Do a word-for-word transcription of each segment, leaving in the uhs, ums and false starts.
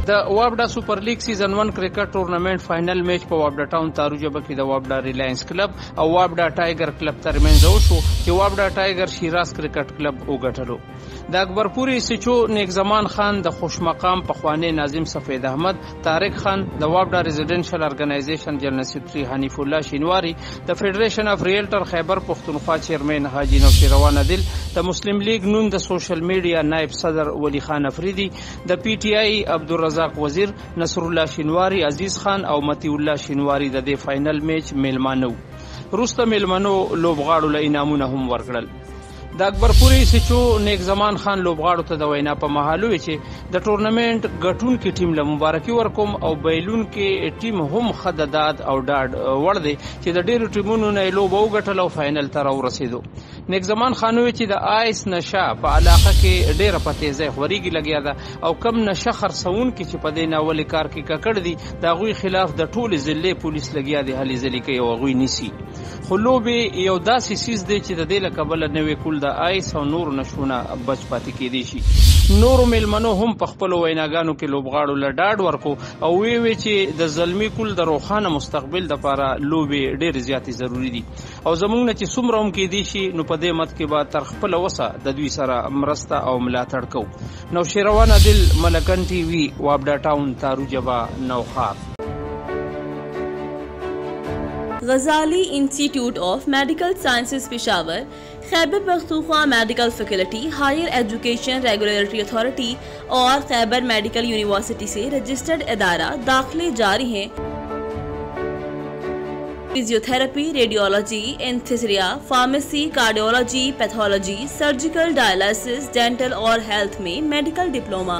د وابډا سپر لیګ سیزن ون کرکټ ټورنمنت فائنل میچ په وابډا ټاون تاروجبه کې د وابډا ریلاینس کلب او وابډا ټایګر کلب ترمنځ وشو چې وابډا ټایګر شیراز کرکټ کلب وګټلو. د اکبرپوري سچو نیک زمان خان د خوشمقام پخوانی ناظم سفید احمد، طارق خان د وابډا ریزیډنشل ارګنایزیشن جنرال سیکرټری حنیف الله شینواری، د فدریشن اف ریلټر خیبر پختونخوا چیرمن حاجی نوشیروان عادل، د مسلم لیگ نون د سوشل میډیا نائب صدر ولی خان افریدی، د پی ټی آی عبدالرزاق وزیر، نصر الله شینواری، عزیز خان او متی الله شینواری د دې فائنل میچ میلمانو. وروسته میلمنو لوبغاړو له انعامونه هم ورکړل. د اکبرپوري سچو نیک زمان خان لوبغاړو ته د وینا په محل وی چې د ټورنمنت ګټونکي ټیم له مبارکي ورکوم او بیلونکي ټیم هم خداداد او ډاډ ور دي چې د ډیرو ټیمونو نه لوب وګټل او فائنل ته راورسېدو. نیک زمان خان وی چې د آیس نشه په علاقه کې ډیره په تیزه خوريږي لګیا ده او کم نشه خرڅون کې چې په دې ناول کار کې ککړ دي د غوي خلاف د ټول ضلع پولیس لګیا دي هلي ځلې کوي او غوي نیسی. خو لوبې یو داسې سیز دی چې د دې لکبل نوې کول د آیس او نور نشونه بچ پاتې کېدی شي. نورو میلمنو هم په خپل ویناګانو کې لوبغاړو له ډاډ ورکو او وی وی چې د زلمی کول د روخانه مستقبل د لپاره لوبې ډېر زیاتې ضروری دي او زمونږ نه چې څومره هم کېدی شي نو په دې مت کې به تر خپل وسه د دوی سره مرسته او ملاتړ کوو. نوشیروان عادل، ملکن ټي وي، وابډا ټاون تاروجبه نوخار. غزالی institute of medical sciences Peshawar, Khyber Pakhtunkhwa medical faculty, higher education regulatory authority और Khyber medical university से registered इदारा दाखिले जारी हैं. Physiotherapy, radiology, anaesthesia, pharmacy, cardiology, pathology, surgical, dialysis, dental और health में मेडिकल डिप्लोमा.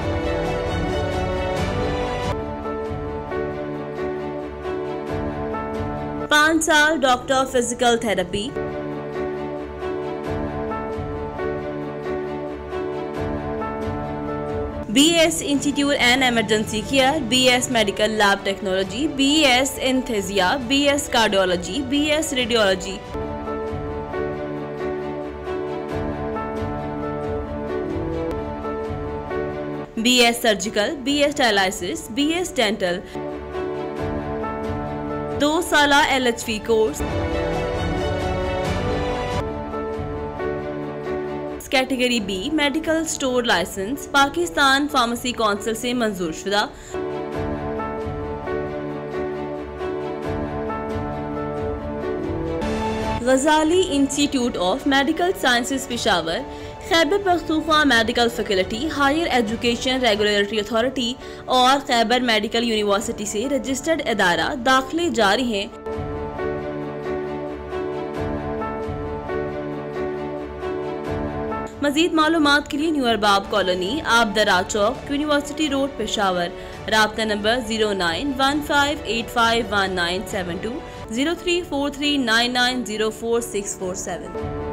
पाँच साल doctor physical therapy, B S institute and emergency care, B S medical lab technology, B S anaesthesia, B S cardiology, B S radiology. B S surgical, B S dialysis, B S dental. दो साला L H V course. Category B medical store licence, Pakistan pharmacy council से मंजूर शुदा. Ghazali institute of medical sciences Peshawar, Khyber Pakhtunkhwa medical faculty, higher education regulatory authority और Khyber medical university से registered इदारा दाखिले जारी हैं. मजीद मालूमात के लिए new Arbab colony, Abdara Chowk, university road, Peshawar. राब्ता number zero nine one five eight five one nine seven to, zero three four three nine nine zero four six four seven.